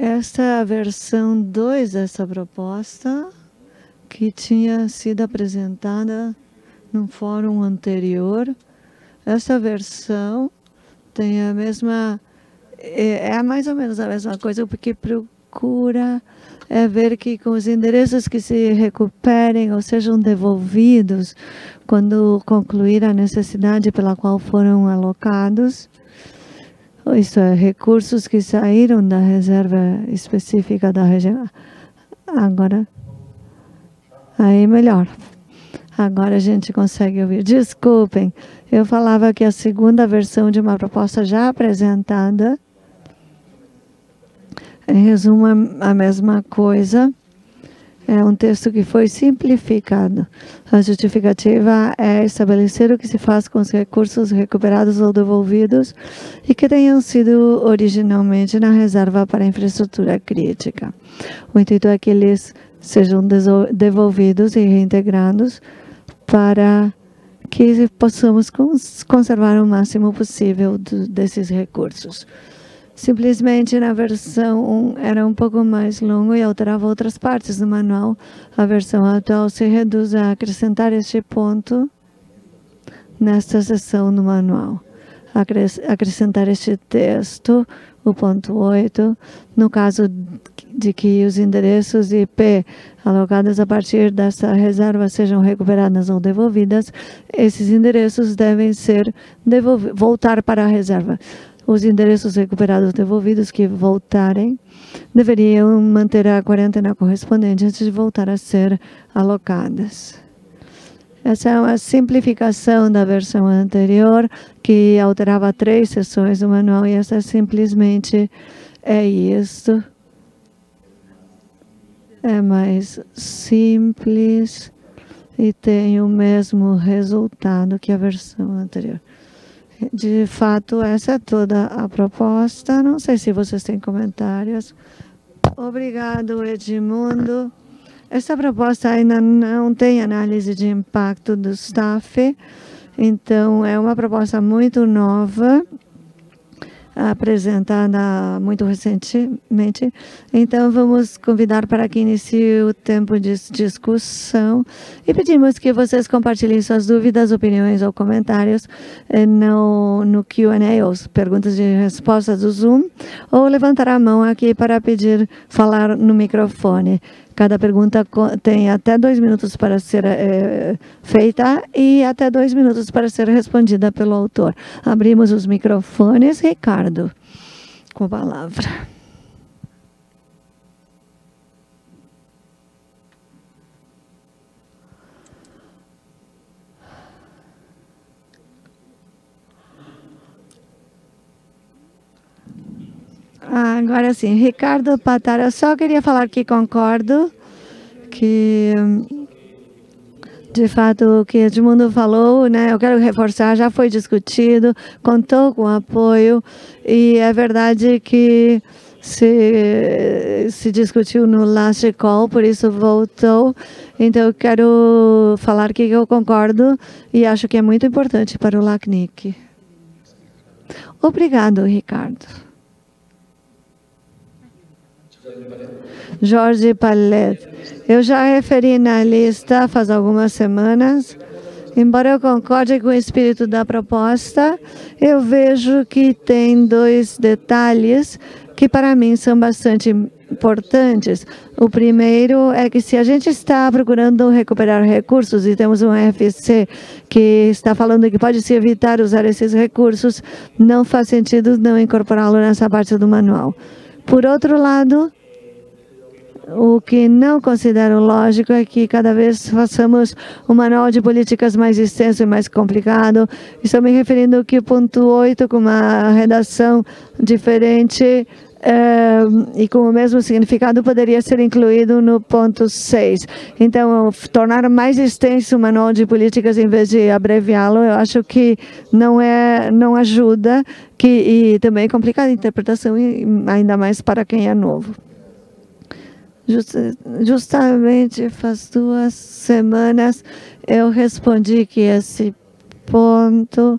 Esta é a versão 2 dessa proposta, que tinha sido apresentada num fórum anterior. Essa versão tem a mesma, é mais ou menos a mesma coisa, porque procura ver que com os endereços que se recuperem ou sejam devolvidos quando concluir a necessidade pela qual foram alocados, isso é, recursos que saíram da reserva específica da região. Agora, aí melhor. Agora a gente consegue ouvir. Desculpem, eu falava que a segunda versão de uma proposta já apresentada, em resumo, a mesma coisa. É um texto que foi simplificado. A justificativa é estabelecer o que se faz com os recursos recuperados ou devolvidos e que tenham sido originalmente na reserva para infraestrutura crítica. O intuito é que eles sejam devolvidos e reintegrados para que possamos conservar o máximo possível desses recursos. Simplesmente na versão 1 era um pouco mais longo e alterava outras partes do manual. A versão atual se reduz a acrescentar este ponto nesta seção do manual. Acrescentar este texto, o ponto 8, no caso de que os endereços IP alocados a partir dessa reserva sejam recuperadas ou devolvidas, esses endereços devem voltar para a reserva. Os endereços recuperados devolvidos que voltarem deveriam manter a quarentena correspondente antes de voltar a ser alocadas. Essa é uma simplificação da versão anterior, que alterava 3 seções do manual, e essa simplesmente é isso. É mais simples e tem o mesmo resultado que a versão anterior. De fato, essa é toda a proposta. Não sei se vocês têm comentários. Obrigado, Edmundo. Essa proposta ainda não tem análise de impacto do staff, então é uma proposta muito nova, apresentada muito recentemente. Então, vamos convidar para que inicie o tempo de discussão e pedimos que vocês compartilhem suas dúvidas, opiniões ou comentários no Q&A, ou perguntas e respostas do Zoom, ou levantar a mão aqui para pedir falar no microfone. Cada pergunta tem até 2 minutos para ser feita e até 2 minutos para ser respondida pelo autor. Abrimos os microfones. Ricardo, com a palavra. Agora sim, Ricardo Patara, eu só queria falar que concordo que, de fato, o que Edmundo falou, né, eu quero reforçar, já foi discutido, contou com apoio, e é verdade que se discutiu no last call, por isso voltou. Então, eu quero falar que eu concordo e acho que é muito importante para o LACNIC. Obrigado, Ricardo. Jorge Palet. Eu já referi na lista faz algumas semanas. Embora eu concorde com o espírito da proposta, eu vejo que tem 2 detalhes que para mim são bastante importantes. O primeiro é que se a gente está procurando recuperar recursos e temos um FC que está falando que pode se evitar usar esses recursos, não faz sentido não incorporá-lo nessa parte do manual. Por outro lado, o que não considero lógico é que cada vez façamos um manual de políticas mais extenso e mais complicado. Estou me referindo que o ponto 8, com uma redação diferente e com o mesmo significado, poderia ser incluído no ponto 6. Então, tornar mais extenso o manual de políticas em vez de abreviá-lo, eu acho que não ajuda, e também complica a interpretação, e ainda mais para quem é novo. Justamente faz 2 semanas eu respondi que esse ponto,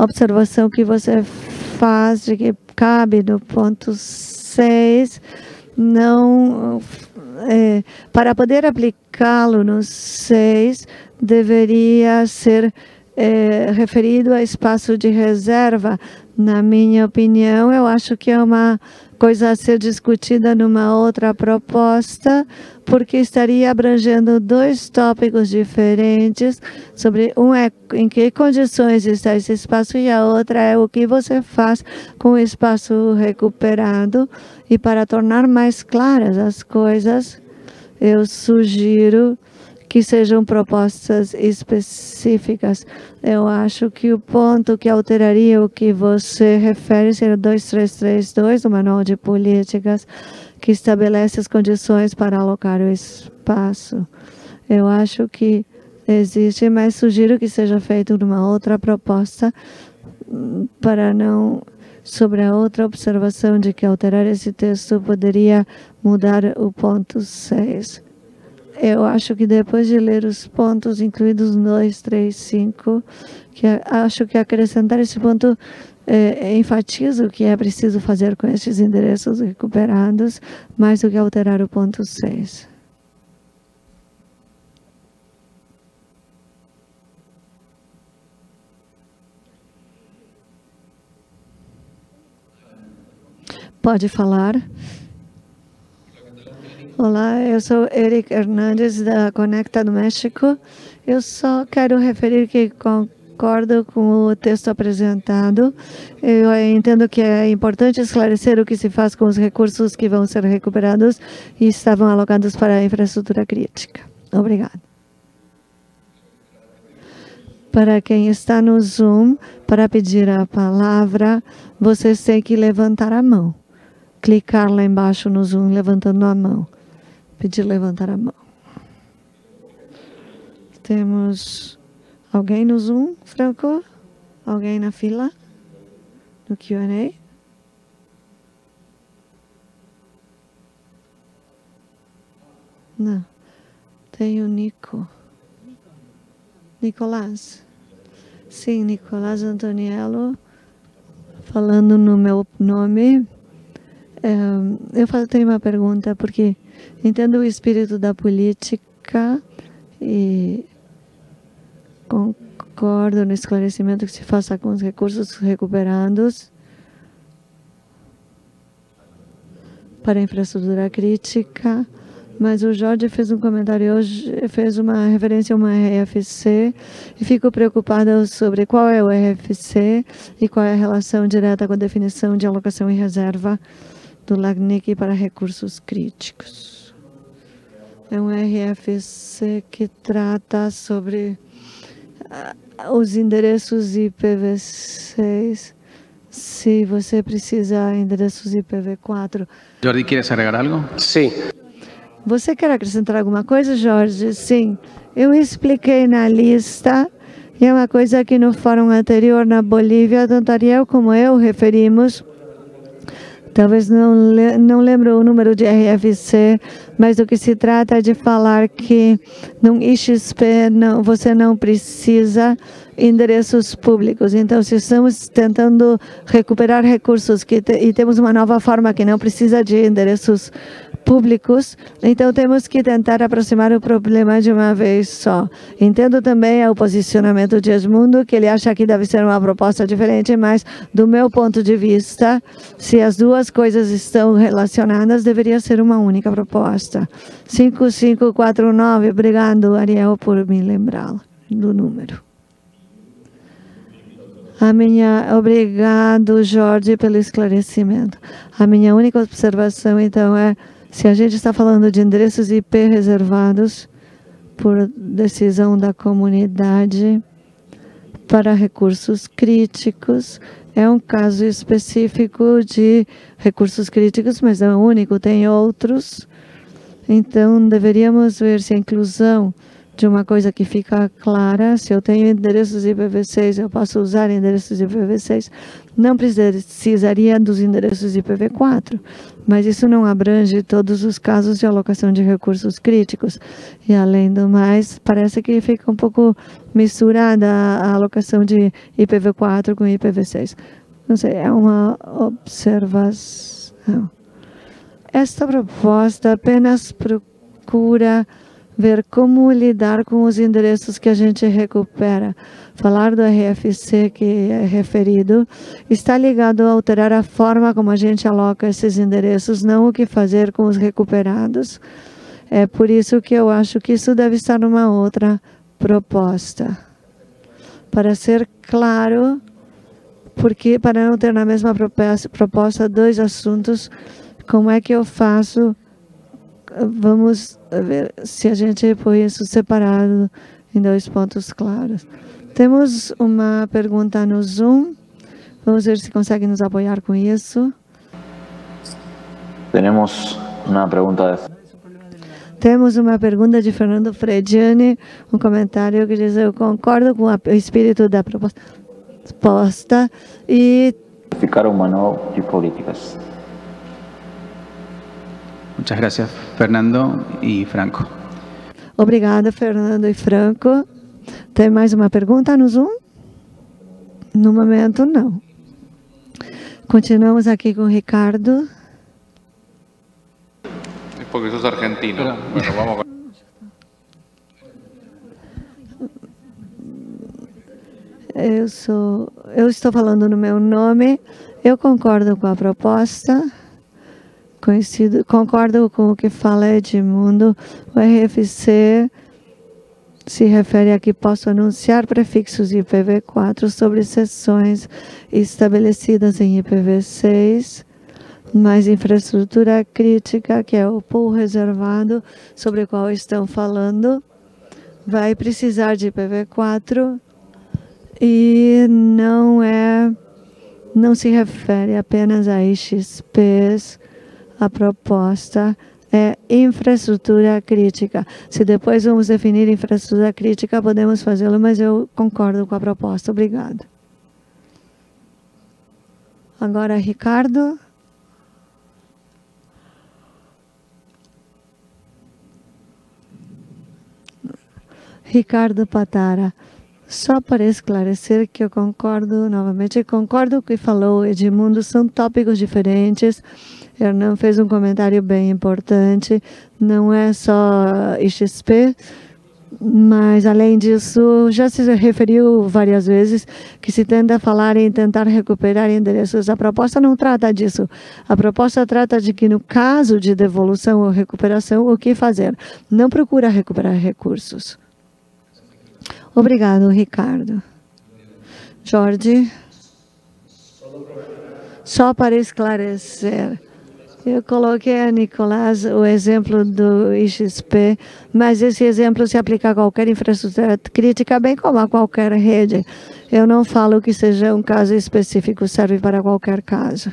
observação que você faz de que cabe no ponto 6, não, para poder aplicá-lo no 6, deveria ser referido a espaço de reserva. Na minha opinião, eu acho que é uma coisa a ser discutida numa outra proposta, porque estaria abrangendo dois tópicos diferentes, sobre um é em que condições está esse espaço e a outra é o que você faz com o espaço recuperado. E para tornar mais claras as coisas, eu sugiro que sejam propostas específicas. Eu acho que o ponto que alteraria o que você refere seria 2332 do Manual de Políticas, que estabelece as condições para alocar o espaço. Eu acho que existe, mas sugiro que seja feito numa outra proposta, para não... Sobre a outra observação de que alterar esse texto poderia mudar o ponto 6. Eu acho que depois de ler os pontos incluídos no 2, 3, 5, acho que acrescentar esse ponto enfatiza o que é preciso fazer com esses endereços recuperados, mais do que alterar o ponto 6. Pode falar. Olá, eu sou Eric Hernandes, da Conecta do México. Eu só quero referir que concordo com o texto apresentado. Eu entendo que é importante esclarecer o que se faz com os recursos que vão ser recuperados e estavam alocados para a infraestrutura crítica. Obrigado. Para quem está no Zoom, para pedir a palavra, vocês têm que levantar a mão. Clicar lá embaixo no Zoom, levantando a mão. Pedir levantar a mão. Temos alguém no Zoom, Franco? Alguém na fila? No Q&A? Não. Tem o Nico. Nicolás. Sim, Nicolás Antoniello. Falando no meu nome. Eu tenho uma pergunta, porque entendo o espírito da política e concordo no esclarecimento que se faça com os recursos recuperados para a infraestrutura crítica, mas o Jorge fez um comentário hoje, fez uma referência a uma RFC, e fico preocupada sobre qual é o RFC e qual é a relação direta com a definição de alocação e reserva do LACNIC para recursos críticos. É um RFC que trata sobre os endereços IPv6, se você precisa endereços IPv4. Jordi, ¿quieres agregar algo? Sim. Você quer acrescentar alguma coisa, Jorge? Sim. Eu expliquei na lista, e é uma coisa que no fórum anterior na Bolívia, tanto Ariel como eu referimos. Talvez não lembro o número de RFC, mas do que se trata é de falar que no IXP você não precisa endereços públicos. Então, se estamos tentando recuperar recursos e temos uma nova forma que não precisa de endereços públicos, então temos que tentar aproximar o problema de uma vez só. Entendo também o posicionamento de Edmundo, que ele acha que deve ser uma proposta diferente, mas do meu ponto de vista, se as duas coisas estão relacionadas, deveria ser uma única proposta. 5549, obrigado, Ariel, por me lembrá-la do número. Obrigado, Jorge, pelo esclarecimento. A minha única observação, então, é se a gente está falando de endereços IP reservados por decisão da comunidade para recursos críticos, é um caso específico de recursos críticos, mas é o único, tem outros. Então, deveríamos ver se a inclusão de uma coisa que fica clara, se eu tenho endereços IPv6, eu posso usar endereços IPv6, não precisaria dos endereços IPv4, mas isso não abrange todos os casos de alocação de recursos críticos. E, além do mais, parece que fica um pouco misturada a alocação de IPv4 com IPv6. Não sei, é uma observação. Esta proposta apenas procura ver como lidar com os endereços que a gente recupera. Falar do RFC que é referido está ligado a alterar a forma como a gente aloca esses endereços, não o que fazer com os recuperados. É por isso que eu acho que isso deve estar numa outra proposta. Para ser claro, porque para não ter na mesma proposta dois assuntos, como é que eu faço? Vamos ver se a gente põe isso separado em dois pontos claros. Temos uma pergunta no Zoom. Vamos ver se consegue nos apoiar com isso. Temos uma pergunta de Fernando Frediani, um comentário que diz: eu concordo com o espírito da proposta e ficar um manual de políticas. Muchas gracias, Fernando e Franco. Obrigada, Fernando e Franco. Tem mais uma pergunta no Zoom? No momento, não. Continuamos aqui com o Ricardo. Porque sos argentino. Bueno, vamos. Eu estou falando no meu nome. Eu concordo com a proposta. Concordo com o que fala Edmundo. O RFC se refere a que posso anunciar prefixos IPv4 sobre seções estabelecidas em IPv6, mas infraestrutura crítica, que é o pool reservado sobre o qual estão falando, vai precisar de IPv4 e não se refere apenas a IXPs. A proposta é infraestrutura crítica. Se depois vamos definir infraestrutura crítica, podemos fazê-lo, mas eu concordo com a proposta. Obrigada. Agora, Ricardo. Ricardo Patara. Só para esclarecer que eu concordo novamente, concordo com o que falou Edmundo, são tópicos diferentes. Hernan fez um comentário bem importante, não é só IXP, mas além disso, já se referiu várias vezes que se tenta falar em tentar recuperar endereços. A proposta não trata disso. A proposta trata de que no caso de devolução ou recuperação, o que fazer? Não procura recuperar recursos. Obrigado, Ricardo. Jorge. Só para esclarecer, eu coloquei a Nicolás o exemplo do IXP, mas esse exemplo se aplica a qualquer infraestrutura crítica, bem como a qualquer rede. Eu não falo que seja um caso específico, serve para qualquer caso.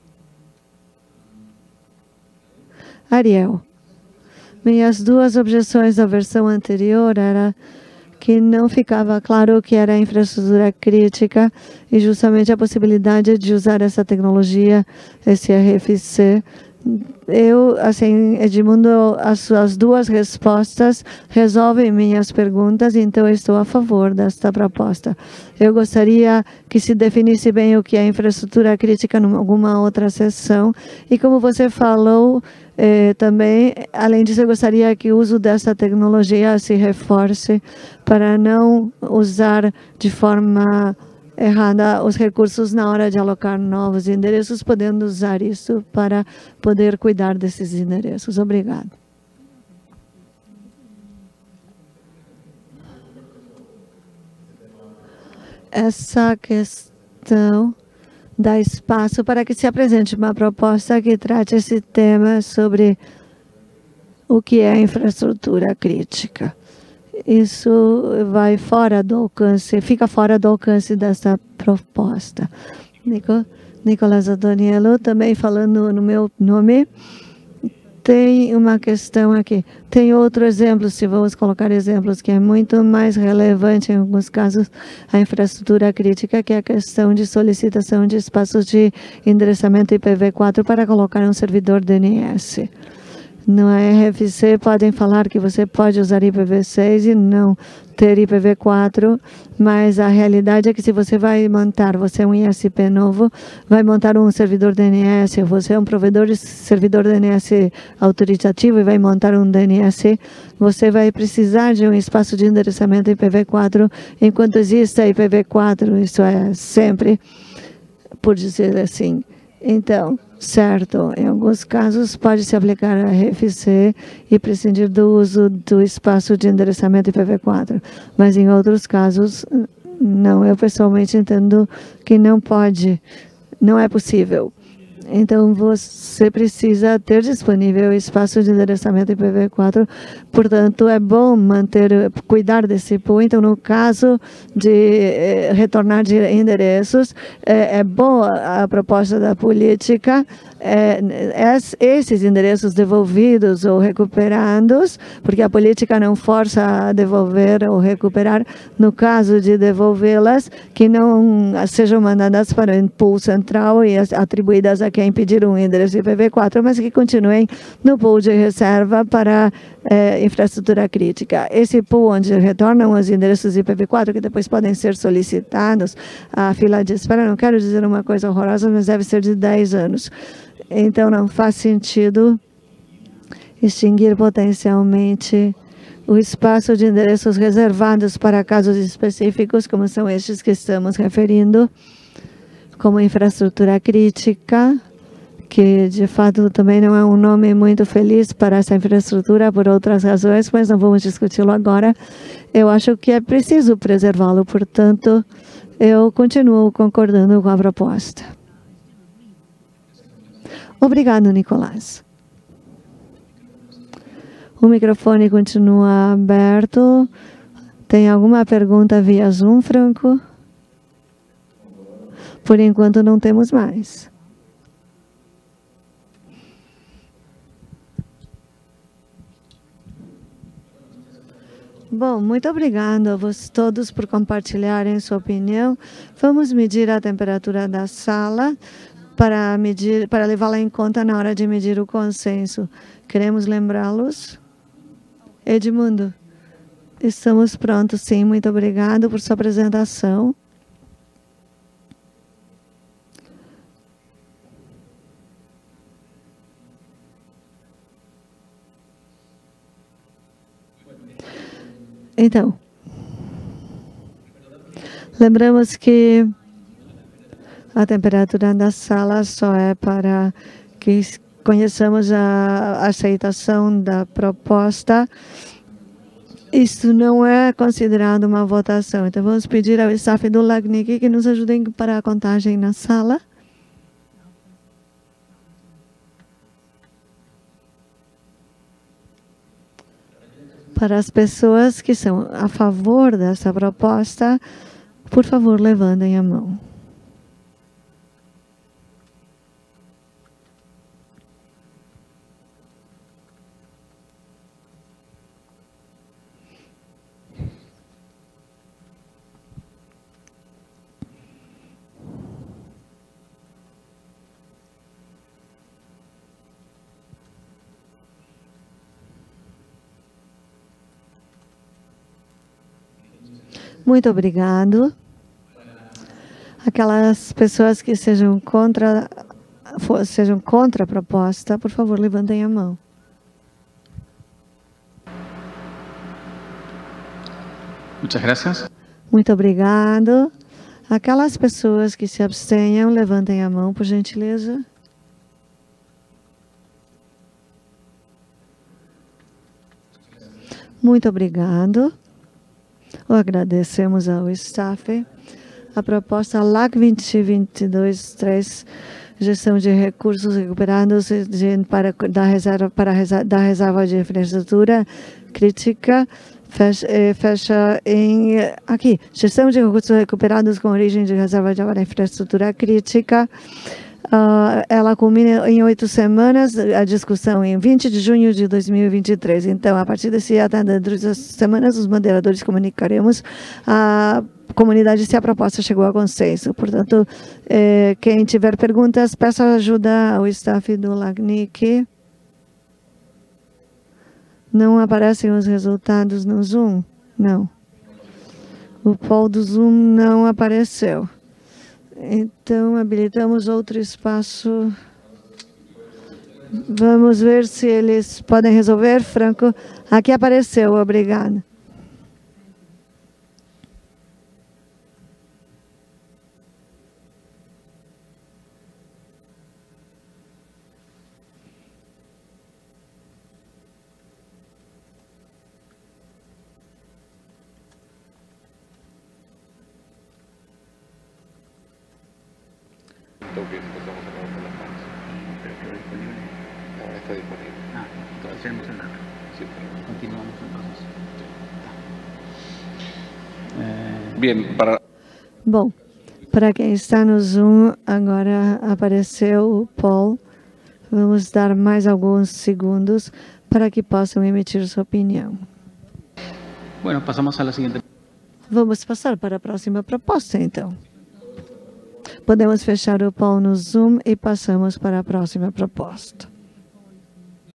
Ariel. Minhas duas objeções à versão anterior era que não ficava claro o que era a infraestrutura crítica e justamente a possibilidade de usar essa tecnologia, esse RFC. Edmundo, as suas duas respostas resolvem minhas perguntas, então eu estou a favor desta proposta. Eu gostaria que se definisse bem o que é infraestrutura crítica em alguma outra sessão e como você falou, também, além disso, eu gostaria que o uso dessa tecnologia se reforce para não usar de forma errada os recursos na hora de alocar novos endereços, podendo usar isso para poder cuidar desses endereços. Obrigado. Essa questão dá espaço para que se apresente uma proposta que trate esse tema sobre o que é infraestrutura crítica. Isso vai fora do alcance, fica fora do alcance dessa proposta. Nicolás Adoniello, também falando no meu nome, tem uma questão aqui. Tem outro exemplo, se vamos colocar exemplos, que é muito mais relevante em alguns casos, a infraestrutura crítica, que é a questão de solicitação de espaços de endereçamento IPv4 para colocar um servidor DNS. No RFC podem falar que você pode usar IPv6 e não ter IPv4, mas a realidade é que se você vai montar, você é um ISP novo, vai montar um servidor DNS, você é um provedor de servidor DNS autoritativo e vai montar um DNS, você vai precisar de um espaço de endereçamento IPv4 enquanto exista IPv4, isso é sempre, por dizer assim. Então, certo, em alguns casos pode se aplicar a RFC e prescindir do uso do espaço de endereçamento IPv4, mas em outros casos, não. Eu pessoalmente entendo que não pode, não é possível. Então, você precisa ter disponível espaço de endereçamento IPv4, portanto, é bom cuidar desse pool. Então, no caso de retornar de endereços, é boa a proposta da política, esses endereços devolvidos ou recuperados, porque a política não força a devolver ou recuperar, no caso de devolvê-las, que não sejam mandadas para o pool central e atribuídas a quem pedir um endereço IPv4, mas que continuem no pool de reserva para infraestrutura crítica. Esse pool onde retornam os endereços IPv4, que depois podem ser solicitados, a fila de espera, não quero dizer uma coisa horrorosa, mas deve ser de 10 anos. Então, não faz sentido extinguir potencialmente o espaço de endereços reservados para casos específicos, como são estes que estamos referindo, como infraestrutura crítica, que de fato também não é um nome muito feliz para essa infraestrutura por outras razões, mas não vamos discuti-lo agora. Eu acho que é preciso preservá-lo, portanto, eu continuo concordando com a proposta. Obrigado, Nicolás. O microfone continua aberto. Tem alguma pergunta via Zoom, Franco? Por enquanto, não temos mais. Bom, muito obrigado a vocês todos por compartilharem sua opinião. Vamos medir a temperatura da sala para levá-la em conta na hora de medir o consenso. Queremos lembrá-los. Edmundo, estamos prontos, sim. Muito obrigado por sua apresentação. Então, lembramos que a temperatura da sala só é para que conheçamos a aceitação da proposta. Isso não é considerado uma votação. Então, vamos pedir ao staff do LACNIC que nos ajudem para a contagem na sala. Para as pessoas que são a favor dessa proposta, por favor, levantem a mão. Muito obrigado. Aquelas pessoas que sejam contra a proposta, por favor, levantem a mão. Muchas gracias. Muito obrigado. Aquelas pessoas que se abstenham, levantem a mão, por gentileza. Muito obrigado. Agradecemos ao staff. A proposta LAC 2022-3, gestão de recursos recuperados da reserva de infraestrutura crítica, fecha em aqui, gestão de recursos recuperados com origem de reserva de infraestrutura crítica. Ela culmina em 8 semanas, a discussão em 20 de junho de 2023. Então, a partir desse até dentro das semanas, os moderadores comunicaremos à comunidade se a proposta chegou a consenso. Portanto, quem tiver perguntas, peça ajuda ao staff do LACNIC. Não aparecem os resultados no Zoom? Não. O poll do Zoom não apareceu. Então, habilitamos outro espaço. Vamos ver se eles podem resolver, Franco. Aqui apareceu, obrigada. Está disponible. Entonces tenemos el dato. Sí. Continuamos entonces. Bien, para... Bom, para quem está no Zoom, agora apareceu o poll. Vamos dar mais alguns segundos para que possam emitir sua opinião. Bueno, pasamos a la siguiente. Vamos passar para a próxima proposta, então. Podemos fechar o poll no Zoom e passamos para a próxima proposta.